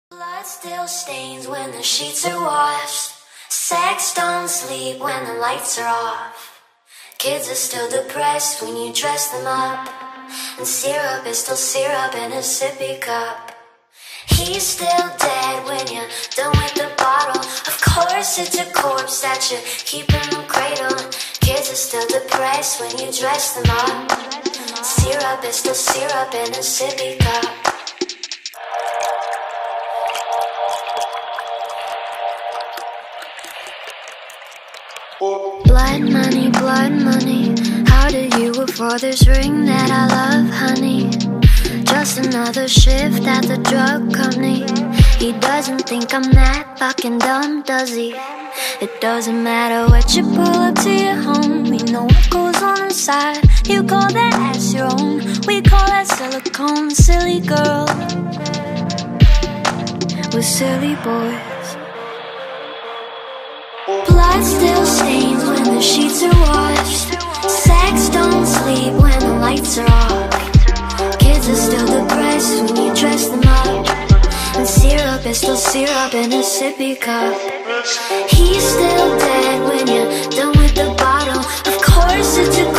Blood still stains when the sheets are washed. Sex don't sleep when the lights are off. Kids are still depressed when you dress them up. And syrup is still syrup in a sippy cup. He's still dead when you're done with the bottle. Of course it's a corpse that you keep in the cradle. Kids are still depressed when you dress them up. Syrup is still syrup in a sippy cup. Blood money, how did you afford this ring that I love, honey? Just another shift at the drug company. He doesn't think I'm that fucking dumb, does he? It doesn't matter what you pull up to your home. We know what goes on inside. You call that ass your own. We call that silicone, silly girl. We're silly boys. Blood still stains when the sheets are washed. Sex don't sleep when the lights are off. Kids are still depressed when you dress them up. And syrup is still syrup in a sippy cup. He's still dead when you're done with the bottle. Of course it's a